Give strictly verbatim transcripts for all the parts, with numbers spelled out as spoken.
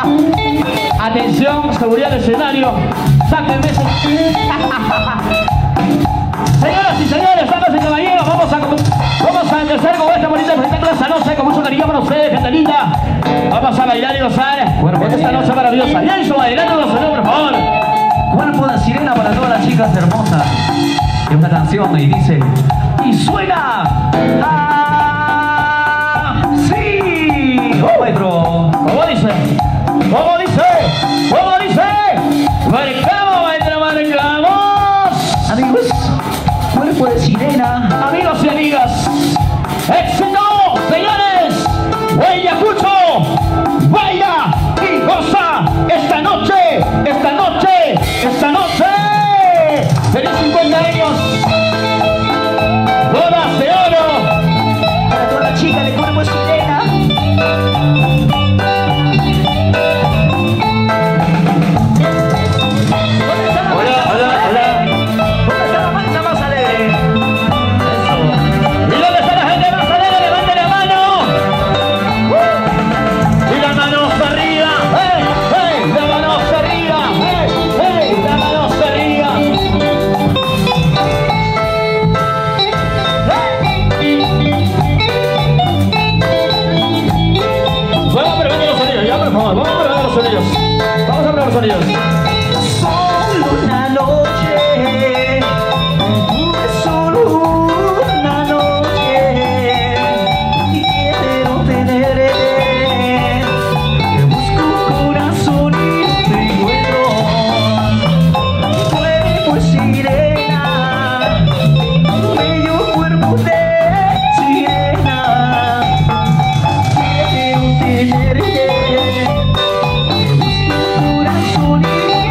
Atención, seguridad del escenario. Sáquenme ese. Señoras y señores, damas y caballeros, vamos a, vamos a empezar con esta bonita espectáculo esta noche con mucho cariño para ustedes, gente linda. Vamos a bailar y gozar bueno, esta noche maravillosa. Y eso, bailando los saludos, por favor. Cuerpo de sirena para todas las chicas hermosas. Es una canción y dice, y suena. ¡Ah! ¡Sí! ¡Oh, maestro! ¿Cómo dice? ¿Cómo dice? ¿Cómo dice? ¡Marcamos, maestro, marcamos! Amigos, cuerpo de sirena. Amigos y amigas, éxito, señores. Huellacucho, baila y goza esta noche, esta noche, esta noche. ¡Feliz cincuenta años! ¡Bodas de oro! Para toda la chica de cuerpo de sirena. Vamos a probar los sonidos. Solo una noche, solo una noche, y quiero tenerte. Te busco corazón y no te encuentro. Cuerpo de sirena, bello cuerpo de sirena. Quiero tenerte.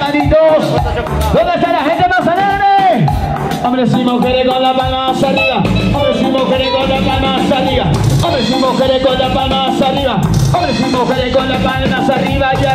hermanitos? ¿Dónde está la gente más alegre? Hombres y mujeres con la palma hacia arriba. Hombres y mujeres con la palma hacia arriba. Hombres y mujeres con la palma hacia arriba. Hombres y mujeres con la palma hacia arriba. Ya.